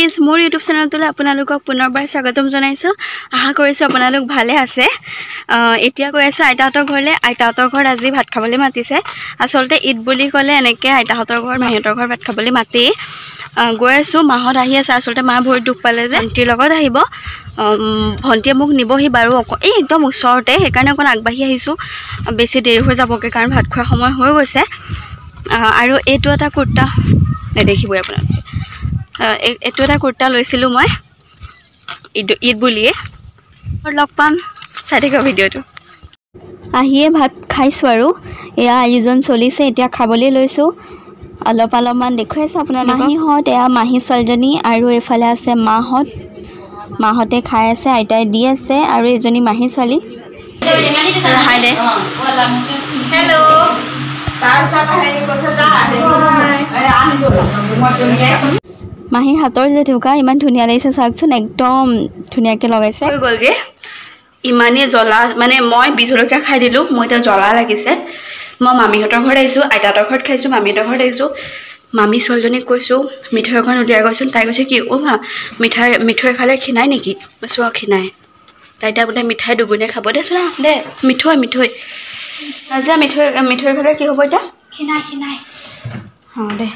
Guys মোৰ YouTube চেনেলটোলৈ আপোনালোকক পুনৰবাৰ স্বাগতম জনাইছোঁ। আশা কৰিছোঁ আপোনালোক ভালে আছে। এতিয়া গৈ আছোঁ আইতাহঁতৰ ঘৰলৈ। আইতাহঁতৰ ঘৰত আজি ভাত খাবলৈ মাতিছে। আচলতে ঈদ বুলি ক'লে এনেকৈ আইতাহঁতৰ ঘৰ মাহীহঁতৰ ঘৰ ভাত খাবলৈ মাতেই। গৈ আছোঁ, মাহঁত আহি আছে। আচলতে মা ভৰিত দুখ পালে যে ভণ্টিৰ লগত আহিব। ভণ্টিয়ে মোক নিবহি বাৰু এই একদম ওচৰতে, সেইকাৰণে অকণ আগবাঢ়ি আহিছোঁ। বেছি দেৰি হৈ যাবগৈ কাৰণ ভাত খোৱাৰ সময় হৈ গৈছে। আৰু এইটো এটা কুৰ্তা নেদেখিবই আপোনালোকে। এইটো এটা কুৰ্তা লৈছিলোঁ মই ঈদ বুলিয়ে। লগ পাম, চাই থাকিব ভিডিঅ'টো। আহিয়ে ভাত খাইছোঁ আৰু এয়া আয়োজন চলিছে, এতিয়া খাবলৈ লৈছোঁ। অলপমান দেখুৱাইছোঁ আপোনালোকক। মাহীহঁত, এয়া মাহী ছোৱালীজনী, আৰু এইফালে আছে মাহঁতে খাই আছে, আইতাই দি আছে, আৰু এজনী মাহী ছোৱালী। হাই দে, হেল্ল'। মাহীৰ হাতৰ জেতুকা ইমান ধুনীয়া লাগিছে, চাওকচোন, একদম ধুনীয়াকৈ লগাইছে। হৈ গ'লগৈ, ইমানেই জ্বলা, মানে মই বিহ জলকীয়া খাই দিলোঁ, মোৰ এতিয়া জ্বলা লাগিছে। মই মামীহঁতৰ ঘৰত আহিছোঁ, আইতাহঁতৰ ঘৰত খাইছোঁ, মামীহঁতৰ ঘৰত আহিছোঁ। মামী ছোৱালীজনীক কৈছোঁ মিঠৈ এখন উলিয়াই গৈচোন। তাই কৈছে কি, অ' মা মিঠৈ খালে ক্ষীণাই নেকি? কৈছোঁ অঁ ক্ষীণাই। তাই এতিয়া বোলে মিঠাই দুগুণে খাব। দেচোন দে, মিঠৈ যে মিঠৈ খালে কি হ'ব এতিয়া? ক্ষীণাই। অঁ দে,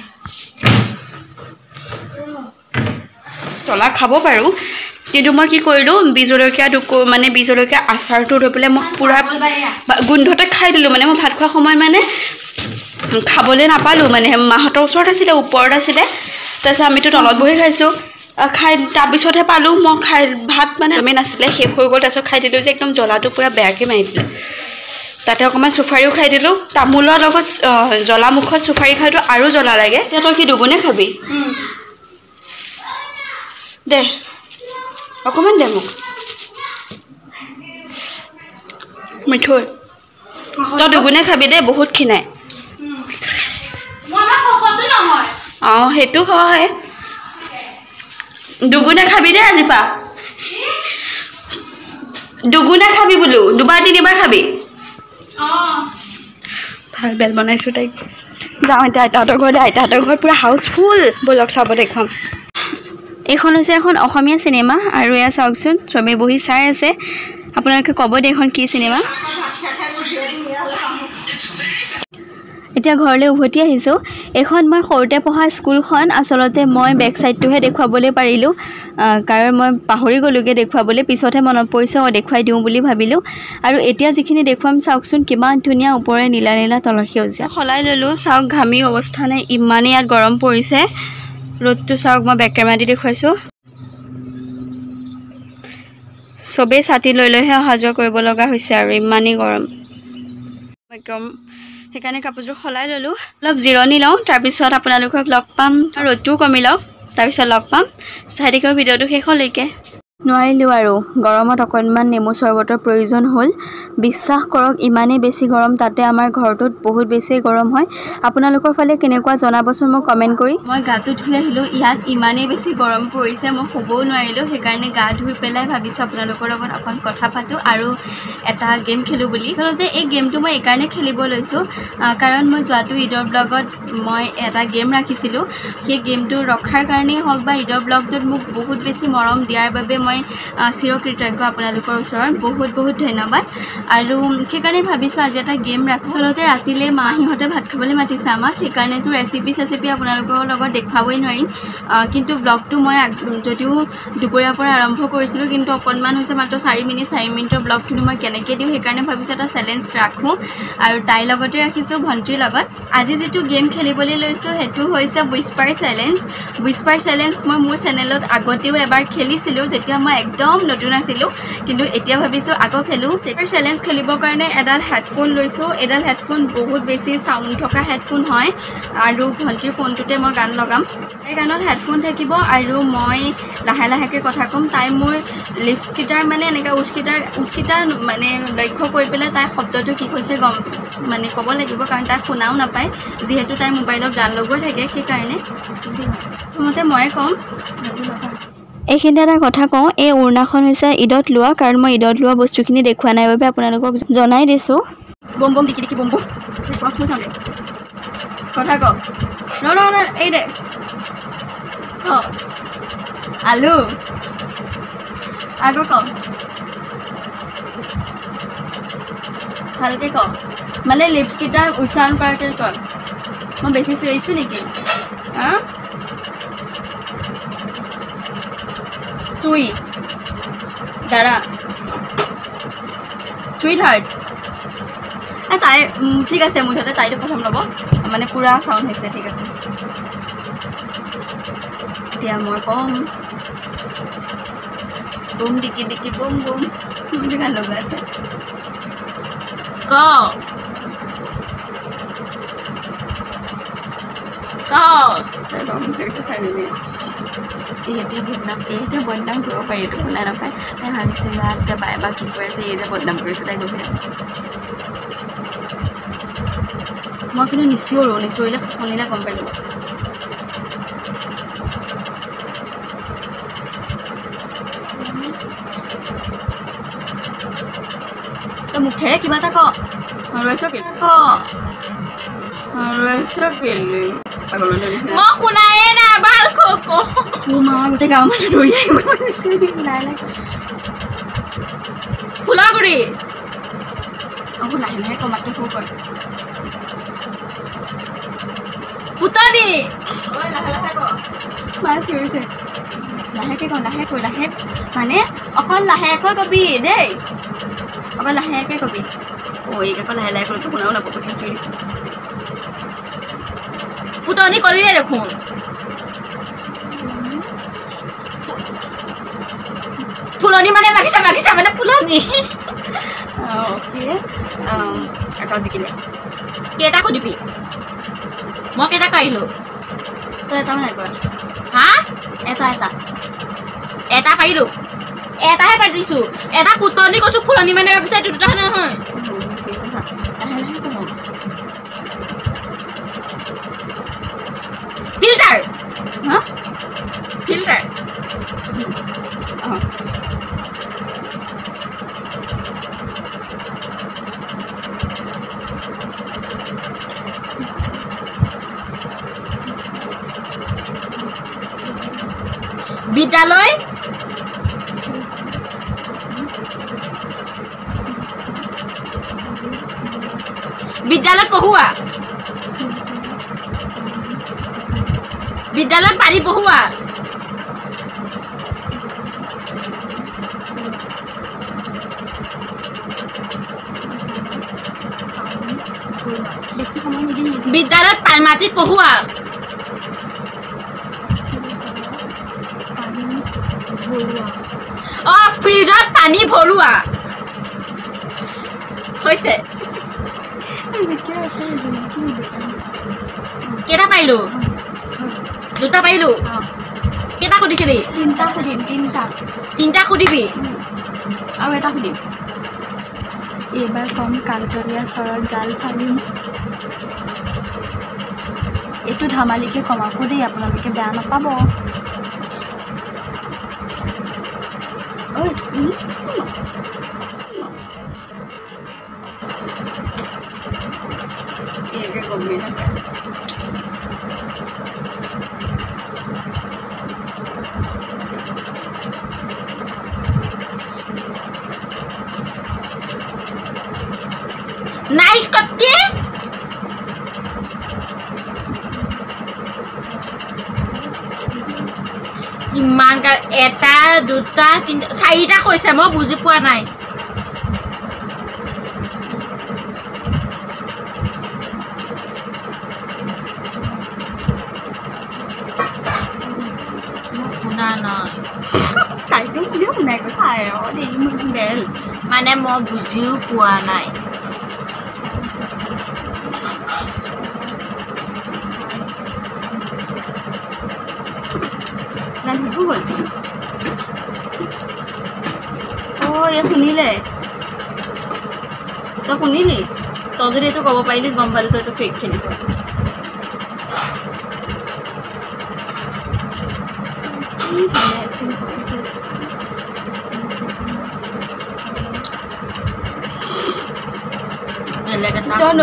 জ্বলা খাব পাৰোঁ, কিন্তু মই কি কৰিলোঁ, বিহ জলকীয়া আচাৰটো লৈ পেলাই মই পূৰা গোন্ধতে খাই দিলোঁ। মানে মই ভাত খোৱা সময়ত মানে খাবলৈ নাপালোঁ, মানে মাহঁতৰ ওচৰত আছিলে, ওপৰত আছিলে। তাৰপিছত আমিতো তলত বহি খাইছোঁ। তাৰপিছতহে পালোঁ মই খাই, ভাত মানে গমেই নাছিলে, শেষ হৈ গ'ল। তাৰপিছত খাই দিলোঁ যে একদম জ্বলাটো পূৰা বেয়াকৈ মাৰি দিলে। তাতে অকণমান চুফাৰিও খাই দিলোঁ। তামোলৰ লগত জ্বলা মুখত চুফাৰি খাইটো আৰু জ্বলা লাগে। এতিয়া তই কি দুগুণে খাবি? দে অকণমান দে মোক মিঠৈ, তই দুগুণে খাবি দেই, বহুত ক্ষীণাই। অঁ সেইটো হয়, দুগুণে খাবি দেই, আজিৰ পৰা দুগুণে খাবি বোলো, 2-3বাৰ খাবি। ভাল বেল বনাইছোঁ তাইক। যাওঁ এতিয়া আইতাহঁতৰ ঘৰলৈ। আইতাহঁতৰ ঘৰত পূৰা হাউচফুল, ব'লক চাব দেখুৱাম। এইখন হৈছে এখন অসমীয়া চিনেমা, আৰু এয়া চাওকচোন, চবেই বহি চাই আছে। আপোনালোকে ক'ব দে এইখন কি চিনেমা। এতিয়া ঘৰলৈ উভতি আহিছোঁ। এইখন মই সৰুতে পঢ়া স্কুলখন। আচলতে মই বেক চাইডটোহে দেখুৱাবলৈ পাৰিলোঁ, কাৰণ মই পাহৰি গ'লোগৈ দেখুৱাবলৈ। পিছতহে মনত পৰিছে, দেখুৱাই দিওঁ বুলি ভাবিলোঁ। আৰু এতিয়া যিখিনি দেখুৱাম চাওকচোন, কিমান ধুনীয়া, ওপৰে নীলা নীলা, তলত সেউজীয়া। সলাই ল'লোঁ, চাওক, ঘামি অৱস্থা নাই, ইমানেই ইয়াত গৰম পৰিছে। ৰ'দটো চাওক, মই বেক কেমেৰা দি দেখুৱাইছোঁ। চবেই ছাতি লৈহে অহা যোৱা কৰিব লগা হৈছে, আৰু ইমানেই গৰম একদম। সেইকাৰণে কাপোৰযোৰ সলাই ল'লোঁ। অলপ জিৰণি লওঁ, তাৰপিছত আপোনালোকক লগ পাম। ৰ'দটোও কমি লওক, তাৰপিছত লগ পাম। চাই থাকিব ভিডিঅ'টো শেষলৈকে। নোৱাৰিলোঁ আৰু, গৰমত অকণমান নেমু চৰবতৰ প্ৰয়োজন হ'ল। বিশ্বাস কৰক, ইমানেই বেছি গৰম, তাতে আমাৰ ঘৰটোত বহুত বেছি গৰম হয়। আপোনালোকৰ ফালে কেনেকুৱা জনাবচোন মোক কমেণ্ট কৰি। মই গাটো ধুই আহিলোঁ, ইয়াত ইমানেই বেছি গৰম পৰিছে, মই শুবও নোৱাৰিলোঁ। সেইকাৰণে গা ধুই পেলাই ভাবিছোঁ আপোনালোকৰ লগত অকণ কথা পাতোঁ আৰু এটা গেম খেলোঁ বুলি। আচলতে এই গেমটো মই এইকাৰণে খেলিব লৈছোঁ, কাৰণ মই যোৱাটো ঈদৰ ব্লগত মই এটা গেম ৰাখিছিলোঁ। সেই গেমটো ৰখাৰ কাৰণেই হওক বা ঈদৰ ব্লগটোত মোক বহুত বেছি মৰম দিয়াৰ বাবে মই চিৰকৃতজ্ঞ আপোনালোকৰ ওচৰত। বহুত ধন্যবাদ। আৰু সেইকাৰণে ভাবিছোঁ আজি এটা গেম ৰাখোঁ। আচলতে ৰাতিলৈ মাহীহঁতে ভাত খাবলৈ মাতিছে আমাক, সেইকাৰণেতো ৰেচিপি আপোনালোকৰ লগত দেখুৱাবই নোৱাৰিম। কিন্তু ব্লগটো মই যদিও দুপৰীয়াৰ পৰা আৰম্ভ কৰিছিলোঁ, কিন্তু অকণমান হৈছে, মাত্ৰ 4 মিনিটৰ ব্লগটো মই কেনেকৈ দিওঁ, সেইকাৰণে ভাবিছোঁ এটা চেলেঞ্জ ৰাখোঁ। আৰু তাইৰ লগতে ৰাখিছোঁ, ভণ্টিৰ লগত। আজি যিটো গেম খেলিবলৈ লৈছোঁ সেইটো হৈছে হুইস্পাৰ চেলেঞ্জ। মই মোৰ চেনেলত আগতেও এবাৰ খেলিছিলোঁ, যেতিয়া মই একদম নতুন আছিলোঁ, কিন্তু এতিয়া ভাবিছোঁ আকৌ খেলোঁ। চেলেঞ্জ খেলিবৰ কাৰণে এডাল হেডফোন লৈছোঁ। এডাল হেডফোন বহুত বেছি চাউণ্ড থকা হেডফোন হয়, আৰু ভণ্টিৰ ফোনটোতে মই গান লগাম। তাইৰ গানত হেডফোন থাকিব, আৰু মই লাহেকৈ কথা ক'ম। তাই মোৰ লিপছকেইটাৰ মানে এনেকৈ উঠকেইটাৰ মানে লক্ষ্য কৰি পেলাই তাই শব্দটো কি কৈছে ক'ব লাগিব, কাৰণ তাই শুনাও নাপায়, যিহেতু তাই মোবাইলত গান লগোৱা থাকে। সেইকাৰণে প্ৰথমতে ময়ে ক'ম। এইখিনিতে এটা কথা কওঁ, এই উৰ্নাখন হৈছে ঈদত লোৱা, কাৰণ মই ঈদত লোৱা বস্তুখিনি দেখুওৱা নাই বাবে আপোনালোকক জনাই দিছোঁ। বম দিকি বম চাওঁ দে, কথা ক, এই দে আলু আগো কম ভালকে ক মানে লিপস কিটা উচ্চাৰণ কৰাকে কৰ মই বেছি চিঞৰিছো নেকি হা সুই দাৰা সুইট হাৰ্ট তাই ঠিক আছে মুঠতে তাইটো প্ৰথম ল'ব মানে পুৰা চাউণ্ড হৈছে ঠিক আছে এতিয়া মই কম বুম ডিকি ডিকি বুম বুম গান লগা আছে ক ইহঁতে বদনাম কৰিব পাৰি এইটো শুনা নাপায় তাই ভাবিছে ইয়াত বাই বা কি কৈ আছে এই যে বদনাম কৰিছে তাই গভীৰ মই কিন্তু নিচিঞৰিলে শুনিলে গম পাই যাব তই মুখেৰে কিবা এটা ক ৰৈছ কেলে মই শুনায়ে নাই ভাল মা গোটেই গাঁৱৰ মানুহ দৌৰি আহিব নাই ফুলাগুৰি আকৌ লাহে লাহে কমাটো সৰু কৰ পুতনি লাহে লাহে ক মাৰ চিঞৰিছে লাহেকে ক লাহে মানে অকল লাহেকৈ কবি দেই অকল লাহেকে কবি এইক আকৌ লাহে লাহে ক'লে তো শুনাও নাপাব কি চিঞৰি দিছোঁ পুতনি কৰিয়ে দেখোন ফুলনি মানে বাগিচা মানে ফুলনি অ'কে এটা জিকিলে কেইটা সুধিবি মই কেইটা পাৰিলোঁ তই এটাও নাই পৰা হা এটা পাৰিলোঁ এটাহে পাৰিছোঁ এটা পুতনি কৈছোঁ ফুলনি মানে বাগিচা এইটো দুটা নহয় ফিল্টাৰ হা ফিল্টাৰ বিদ্যালয় বিদ্যালয়ত পঢ়োৱা বিদ্যালয়ত পাৰি পঢ়োৱা বিদ্যালয়ত মাটিত পঢ়োৱা ফ্ৰিজত পানী ভৰোৱা হৈছে কেইটা পাৰিলোঁ দুটা পাৰিলোঁ কেইটা সুধিছিলি তিনিটা সুধিবি আৰু এটা সুধিম এইবাৰ কম কালতলীয়া চৰত জাল ফালিম এইটো ধেমালিকে কম আকৌ দেই আপোনালোকে বেয়া নাপাব নাইস কটকে ইমান এটা দুটা তিনিটা চাৰিটা কৈছে মই বুজি পোৱা নাই শুনা নাই তাইতো কোনেও শুনাই কৈছে মানে মই বুজিও পোৱা নাই এই শুনিলে তই শুনিলি তই যদি এইটো ক'ব পাৰিলি গম পালি তই এইটো ফেক খেলি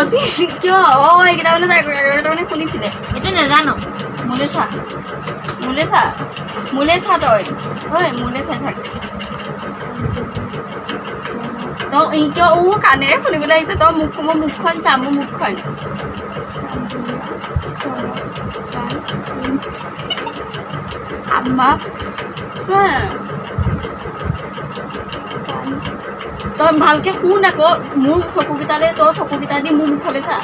কিয় এইকেইটা মানে শুনিছিলে এইটো নাজানো মোলৈ চা মোলে চা তই ঐ মোলে চাই থাক তই কিয় কাণেৰে শুনিবলৈ আহিছে তই মুখখন চা মোৰ মুখখন আম্মা চোৱা তই ভালকে শুন আকৌ মোৰ চকুকেইটালে তই চকুকেইটা দি মোৰ মুখলৈ চা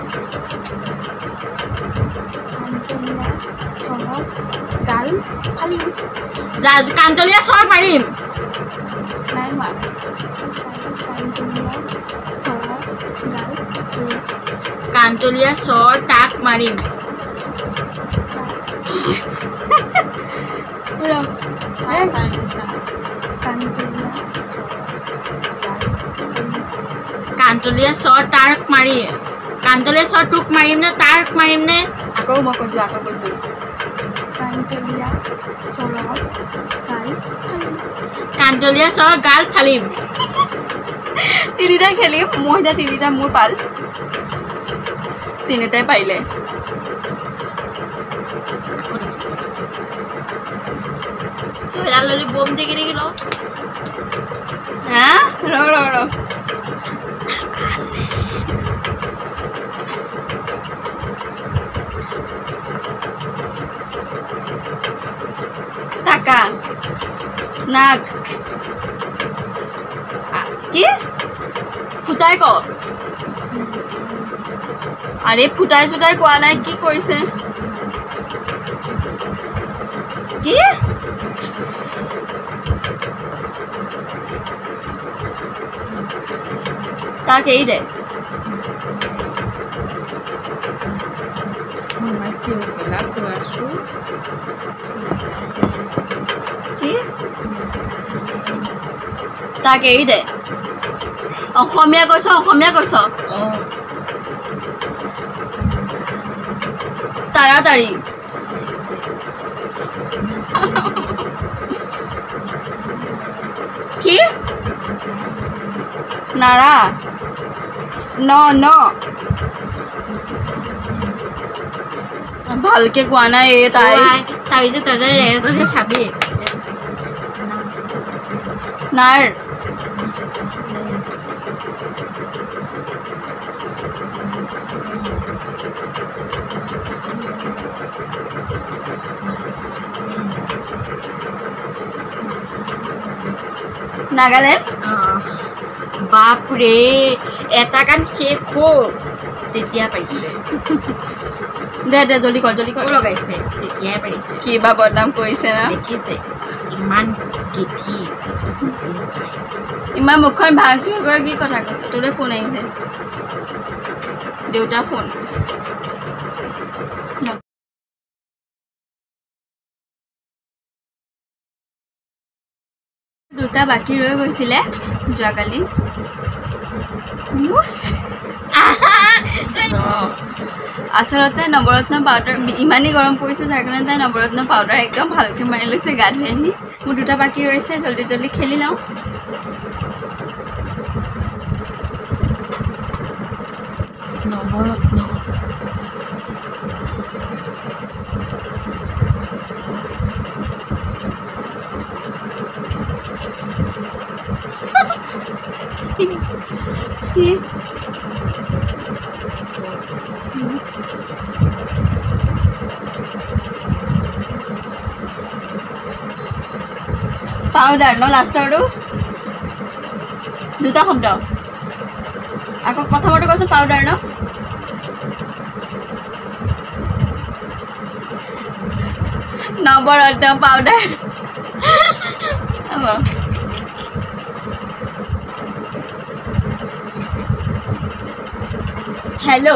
গাল ফালি কান্তলীয়া চৰ মাৰিম নাই মা কান্তলীয়া চৰ তাক মাৰিম কান্তলীয়া চৰ তাক মাৰি কান্তলীয়া চৰ তোক মাৰিম নে তাক মাৰিম নে আকৌ মই কৈছোঁ কান্তলীয়া চৰ গাল ফালিম তিনিটা খেলিম মই এতিয়া তিনিটা মোৰ পাল তিনিটাই পাৰিলে বম দেখি দেখি ল হা ৰ টাকা নাক কি ফুটাই ক আরে ফুটাই চুটাই কোৱা নাই কি কৰিছে কি তাক এই দে কি তাক এই দে অসমীয়া কৈছ তাড়াতাড়ি কি নাৰা ন ভালকে কোৱা নাই এই তাই চাবি যে তই চাবি নাৰ নাগালেণ্ড বাপৰে এটা গান শেষ হ'ল তেতিয়া পাইছে দে জলদি কৰ লগাইছে তেতিয়াই পাৰিছে কিবা বদনাম কৰিছে না দেখিছে ইমান গীতি ইমান মুখখন ভাঙিছো কি কথা কৈছে তোলৈ ফোন আহিছে দেউতা ফোন দুটা বাকী ৰৈ গৈছিলে যোৱাকালি আচলতে নৱৰত্ন পাউডাৰ ইমানেই গৰম পৰিছে যাৰ কাৰণে তাই নৱৰত্ন পাউডাৰ একদম ভালকৈ মাৰি লৈছে গা ধুই আহি মোৰ দুটা বাকী ৰৈছে জলদি খেলি লওঁ নৱৰত্ন পাউডাৰ ন লাষ্টৰটো দুটা শব্দ আকৌ প্ৰথমতে কৈছোঁ পাউডাৰ ন নৱৰত্ন পাউডাৰ হেল্ল'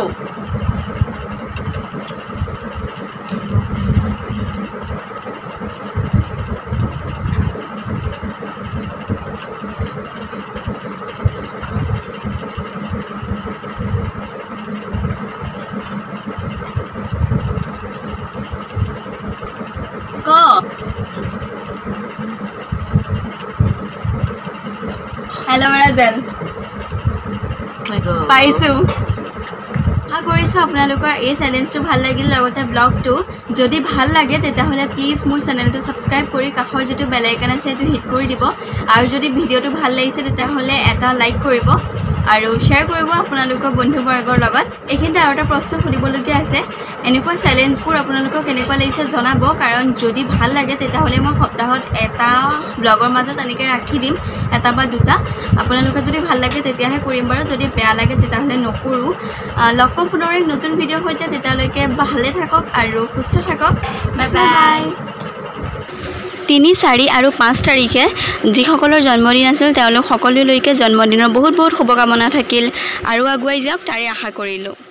হেল্ল' ৰাজেল পাইছো কৰিছোঁ আপোনালোকৰ এই চেলেঞ্জটো ভাল লাগিল লগতে ব্লগটো যদি ভাল লাগে তেতিয়াহ'লে প্লিজ মোৰ চেনেলটো ছাবস্ক্ৰাইব কৰি কাষৰ যিটো বেল আইকন আছে সেইটো হিট কৰি দিব আৰু যদি ভিডিঅ'টো ভাল লাগিছে তেতিয়াহ'লে এটা লাইক কৰিব আৰু শ্বেয়াৰ কৰিব আপোনালোকৰ বন্ধুবৰ্গৰ লগত এইখিনিতে আৰু এটা প্ৰশ্ন সুধিবলগীয়া আছে এনেকুৱা চেলেঞ্জবোৰ আপোনালোকক কেনেকুৱা লাগিছে জনাব কাৰণ যদি ভাল লাগে তেতিয়াহ'লে মই সপ্তাহত এটা ব্লগৰ মাজত এনেকৈ ৰাখি দিম এটা বা দুটা আপোনালোকে যদি ভাল লাগে তেতিয়াহে কৰিম বাৰু যদি বেয়া লাগে তেতিয়াহ'লে নকৰোঁ লগ পাম পুনৰ এক নতুন ভিডিঅ'ৰ সৈতে তেতিয়ালৈকে ভালে থাকক আৰু সুস্থ থাকক বাই বাই 3, 4 আৰু 5 তাৰিখে যিসকলৰ জন্মদিন আছিল তেওঁলোক সকলোলৈকে জন্মদিনৰ বহুত বহুত শুভকামনা থাকিল আৰু আগুৱাই যাওক তাৰে আশা কৰিলোঁ